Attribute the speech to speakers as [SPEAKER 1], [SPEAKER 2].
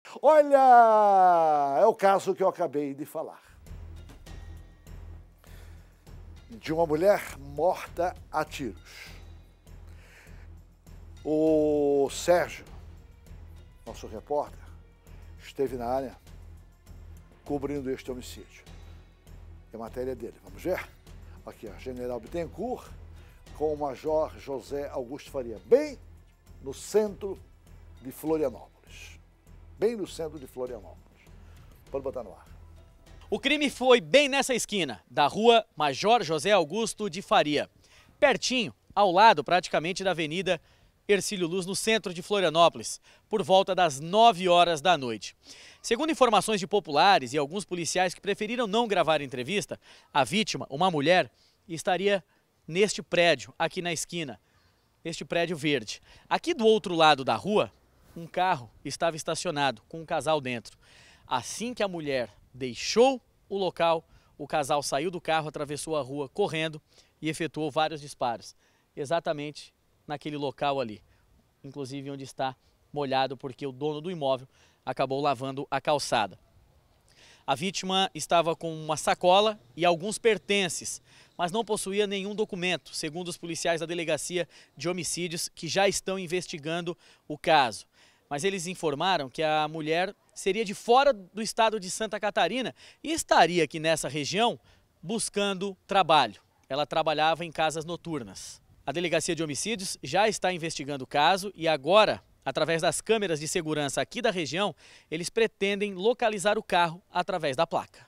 [SPEAKER 1] Olha, é o caso que eu acabei de falar. De uma mulher morta a tiros. O Sérgio, nosso repórter, esteve na área cobrindo este homicídio. É a matéria dele, vamos ver? Aqui, ó, General Bittencourt com o Major José Augusto Faria, bem no centro de Florianópolis. Bem no centro de Florianópolis. Pode botar no ar.
[SPEAKER 2] O crime foi bem nessa esquina, da rua Major José Augusto de Faria. Pertinho, ao lado praticamente da Avenida Hercílio Luz, no centro de Florianópolis, por volta das 9 horas da noite. Segundo informações de populares e alguns policiais que preferiram não gravar a entrevista, a vítima, uma mulher, estaria neste prédio, aqui na esquina, este prédio verde. Aqui do outro lado da rua, um carro estava estacionado com um casal dentro. Assim que a mulher deixou o local, o casal saiu do carro, atravessou a rua correndo e efetuou vários disparos, exatamente naquele local ali, inclusive onde está molhado porque o dono do imóvel acabou lavando a calçada. A vítima estava com uma sacola e alguns pertences, mas não possuía nenhum documento, segundo os policiais da Delegacia de Homicídios, que já estão investigando o caso. Mas eles informaram que a mulher seria de fora do estado de Santa Catarina e estaria aqui nessa região buscando trabalho. Ela trabalhava em casas noturnas. A Delegacia de Homicídios já está investigando o caso e agora, através das câmeras de segurança aqui da região, eles pretendem localizar o carro através da placa.